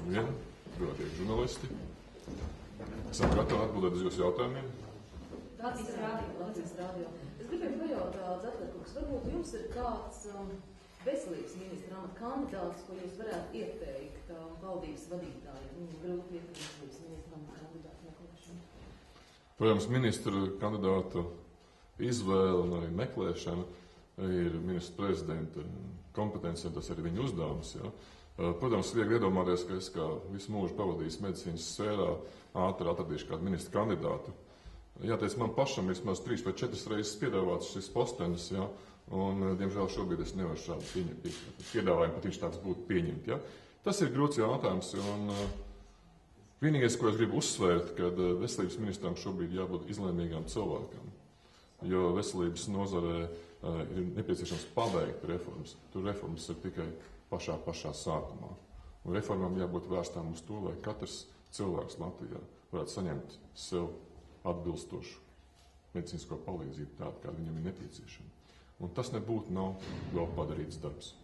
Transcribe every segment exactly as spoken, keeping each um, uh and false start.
Labdien, godātie žurnālisti. Esam gatavi atbildēt uz jūsu jautājumiem. Latvijas rādio, Latvijas rādio. Es gribēju pajautāt, Zatlerkungs, varbūt jums ir kāds um, veselības ministra amata kandidāts, ko jūs varētu ieteikt um, valdības vadītājiem? Viņam grūti ieteikt veselības ministra amata kandidātu meklēšanu. Protams, ministra kandidātu izvēle un arī meklēšana ir ministra prezidenta kompetencija, tas arī viņa uzdevums. Ja? Protams, viegli iedomāties, ka es kā visu mūžu pavadījis medicīnas sfērā ātri atradīšu kādu ministra kandidātu. Jāteic, man pašam vismaz trīs vai četras reizes piedāvāts šis postenis, ja? Un, diemžēl, šobrīd es nevaru šādu pieņemt. Piedāvājumu pat viņš tāds būtu pieņemt. Ja? Tas ir grūts jautājums, un uh, vienīgais, ko es gribu uzsvērt, ka uh, veselības ministram šobrīd jābūt izlēmīgām cilvēkam, jo veselības nozarē uh, ir nepieciešams pabeigt reformas. Tur reformas ir tikai pašā, pašā sākumā. Un reformām jābūt vērstām uz to, lai katrs cilvēks Latvijā varētu saņemt sev atbilstošu medicīnisko palīdzību tādu, kāda viņam ir nepieciešama. Un tas nebūtu nav vēl padarīts darbs.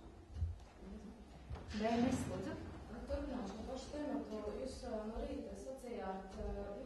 Dēļas, lūdzu. Turpināšu no pašu tematu. Jūs no rīta sacījāt,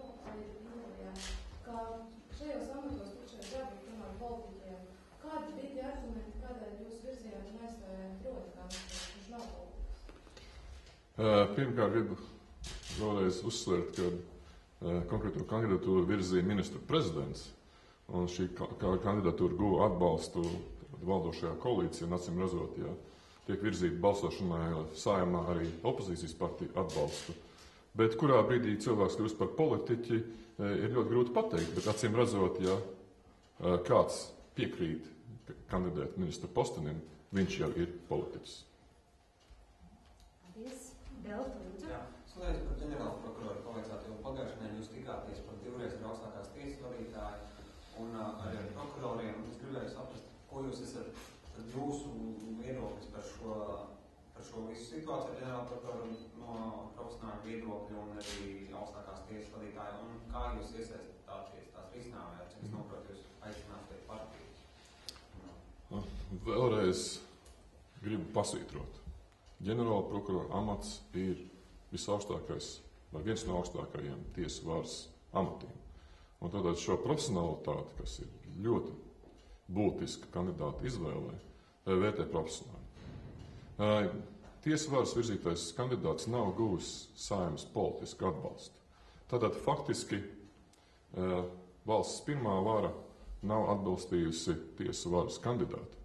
ka šajos amatos tukšais jābūt tomēr politiķiem. Kādi bija tie argumenti, kādēļ jūs virzījāt un aizstājāt proti, kā viņš nav politiķis? Pirmkārt, gribu vēlreiz uzsvērt, ka konkrēto kandidatūru virzīja ministru prezidents, un šī kandidatūra guva atbalstu valdošajā koalīcijā, un acīm redzot, ja tiek virzīta balsošanai Saeimā arī opozīcijas partiju atbalstu. Bet kurā brīdī cilvēks kļūst par politiķi, ir ļoti grūti pateikt, bet acīm redzot, ja kāds piekrīt kandidēt ministra postenim, viņš jau ir politiķis. Paldies. Delta, lūdzu. Jā, es nezinu, par ģenerālu prokuroru pavaicāt, jo pagājušajā nedēļā jūs tikāties par divreiz ar augstākās tiesas vadītāju un uh, arī ar prokuroriem. Es gribēju saprast, ko jūs esat, jūsu viedoklis par šo, par šo visu situāciju ar ģenerālu prokuroru no profesionāla viedokļa un arī augstākās tiesas vadītāju, un kā jūs iesaistāties tās risinājumā, cik es noprotu, jūs aicināt pēc partijas. No. Vēlreiz gribu pasvītrot. Ģenerāla prokurora amats ir visaugstākais vai viens no augstākajiem tiesu varas amatiem. Un tātad šo profesionalitāti, kas ir ļoti būtiska kandidāta izvēlē, vērtē profesionāli. Tiesu varas virzītais kandidāts nav guvis Saeimas politisku atbalstu. Tātad faktiski valsts pirmā vara nav atbalstījusi tiesu varas kandidātu.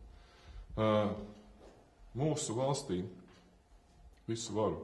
Mūsu valstī visu varu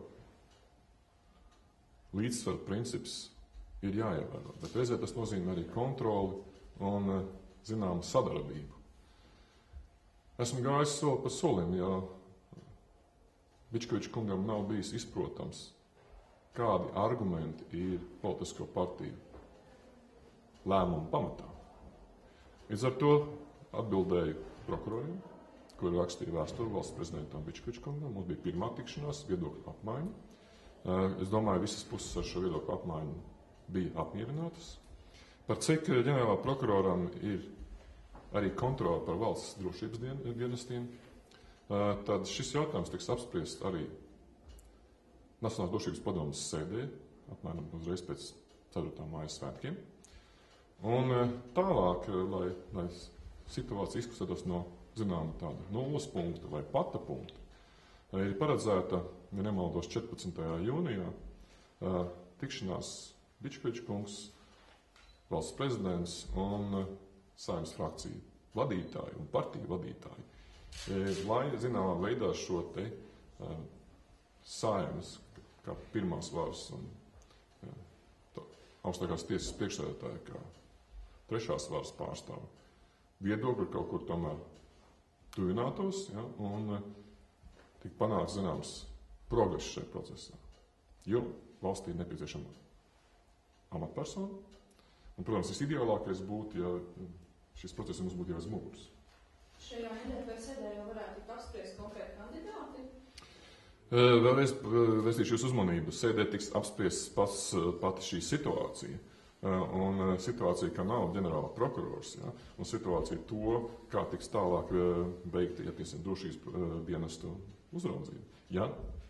līdzsvaru princips ir jāievēro, bet reizē tas nozīmē arī kontroli un, zinām, sadarbību. Esmu gājis soli pa solim, ja Bičkoviča kungam nav bijis izprotams, kādi argumenti ir politisko partiju lēmumu pamatā. Līdz ar to atbildēju prokuroriem, kuri rakstīja vēsturi valsts prezidentam Bičkoviča kungam. Mums bija pirmā tikšanās, viedokļu apmaiņa. Es domāju, visas puses ar šo viedokļu apmaiņu bija apmierinātas. Par cik ģenerālā prokuroram ir arī kontrole par valsts drošības dienestiem, tad šis jautājums tiks apspriests arī Nacionālās drošības padomes sēdē, apmēram uzreiz pēc ceturtā māja svētkiem. Un tālāk, lai, lai situācija izkustētos no zināma tāda nulles punkta vai pata punkta, ir paredzēta, ja nemaldos, četrpadsmitajā jūnijā tikšanās Bičkoviča kungs, valsts prezidents un Saeimas frakciju vadītāji un partiju vadītāji, lai zināmā veidā šo te Saeimas kā pirmās varas un augstākās tiesas priekšsēdētāja kā trešās varas pārstāvi viedokļi kaut kur tomēr tuvinātos, ja, un tik panāks zināms progress šajā procesā. Jo valstī ir nepieciešama amatpersona, un, protams, visideālākais būtu, ja šis process mums būtu jau aiz muguras. Šajā nedēļā sēdē jau varētu tikt apspriest konkrēti kandidāti? Vēlreiz vēstīšu jūsu uzmanību. Sēdē tiks apspriests pats, pati šī situācija. Un situācija, ka nav ģenerāla prokurors, ja, un situācija to, kā tiks tālāk veikti, ja tiesa drošības dienestu uzraudzību. Ja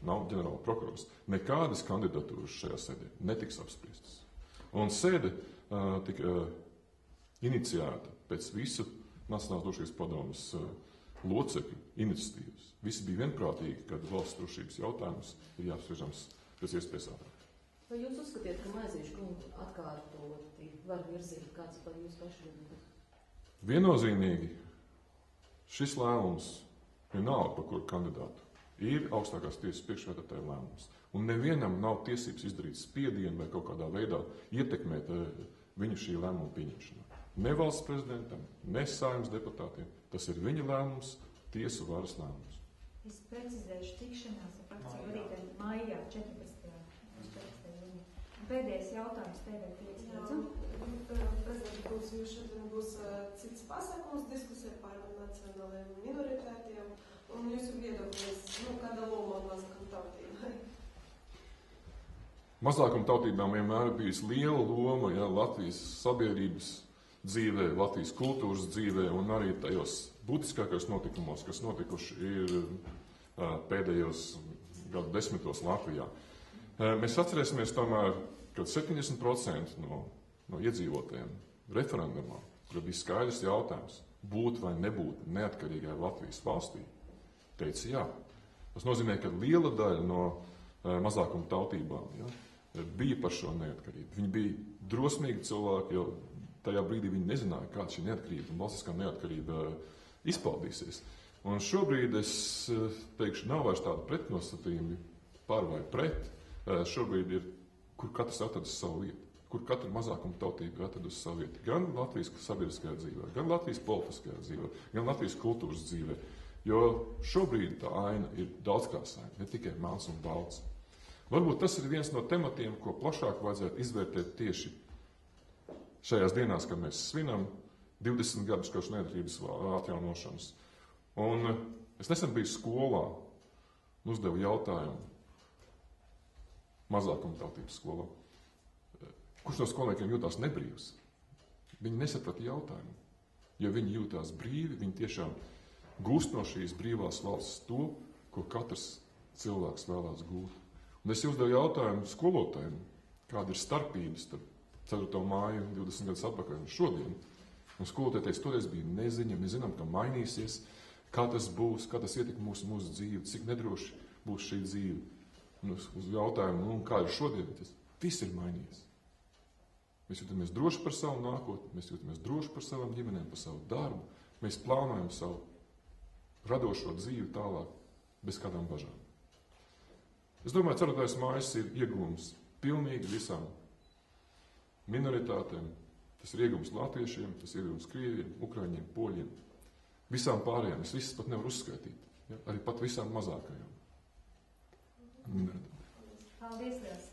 nav ģenerāla prokurors. Nekādas kandidatūras šajā sēdē netiks apspriestas. Un sēde uh, tika uh, iniciēta pēc visu Nacionālās drošības padomes uh, locekļu iniciatīvas. Visi bija vienprātīgi, ka valsts drošības jautājums ir jāapspriežams pēc iespējas ātrāk. Vai jūs uzskatiet, ka Maizīšu kungu atkārtoti var virzīt kāds par jūsu pašu viedokli? Viennozīmīgi šis lēmums vienalga par kuru kandidātu ir augstākās tiesas priekšvētātāja lēmums. Un nevienam nav tiesības izdarīt spiedienu vai kaut kādā veidā ietekmēt viņu šī lēmuma pieņemšanā. Ne valsts prezidentam, ne saimnes deputātiem. Tas ir viņa lēmums, tiesu varas lēmums. Es precizēšu tikšanās ar frakciju vadītājiem maijā četrpadsmitajā Pēdējais jautājums T V pieci. Prezidenta kungs, jūs šodien būs cits pasākums diskusija par nacionālajiem minoritātiem, un jūsu viedoklis, nu, kāda loma mazākuma tautībai? Mazākuma tautībām vienmēr ir bijis liela loma, ja, Latvijas sabiedrības dzīvē, Latvijas kultūras dzīvē un arī tajos būtiskākajos notikumos, kas notikuši ir uh, pēdējos gadu desmitos Latvijā. Uh, mēs atcerēsimies tomēr, ka septiņdesmit procenti no, no iedzīvotājiem referendumā, kur bija skaidrs jautājums, būt vai nebūt neatkarīgai Latvijas valstī, teica jā. Tas nozīmē, ka liela daļa no uh, mazākuma tautībām, ja, bija par šo neatkarību. Viņi bija drosmīgi cilvēki, jo tajā brīdī viņi nezināja, kāda šī neatkarība un valstiskā neatkarība izpaudīsies. Un šobrīd es teikšu, nav vairs tāda pretnostatījumi par vai pret. Šobrīd ir, kur katrs atradusi savu vietu, kur katra mazākuma tautība atradusi savu vietu. Gan Latvijas sabiedriskajā dzīvē, gan Latvijas politiskajā dzīvē, gan Latvijas kultūras dzīvē. Jo šobrīd tā aina ir daudzkrāsaina, ne tikai melns un balts. Varbūt tas ir viens no tematiem, ko plašāk vajadzētu izvērtēt tieši šajās dienās, kad mēs svinam divdesmit gadus kopš neatkarības atjaunošanas. Un es nesen biju skolā un uzdevu jautājumu mazākuma tautības skolā. Kurš no skolniekiem jūtās nebrīvs? Viņi nesaprata jautājumu. Jo viņi jūtās brīvi, viņi tiešām gūst no šīs brīvās valsts to, ko katrs cilvēks vēlās gūt. Un es uzdevu jautājumu skolotājiem, kāda ir starpības starp ceturto māju divdesmit gadus atpakaļ un šodien. Un skolotāji teica, toreiz bija neziņa, mēs zinām, ka mainīsies, kā tas būs, kā tas ietekmēs mūsu dzīvi, cik nedroši būs šī dzīve. Un uz jautājumu, nu, kā ir šodien, tas viss ir mainījies. Mēs jūtamies droši par savu nākotni, mēs jūtamies droši par savām ģimenēm, par savu darbu, mēs plānojam savu radošo dzīvi tālāk, bez kādām bažām. Es domāju, ceturtais mājas ir iegūms pilnīgi visām minoritātēm. Tas ir iegūms latviešiem, tas ir iegūms krieviem, ukraiņiem, poļiem. Visām pārējām, es visas pat nevaru uzskaitīt. Ja? Arī pat visām mazākajām minoritātēm. Paldies, Liels!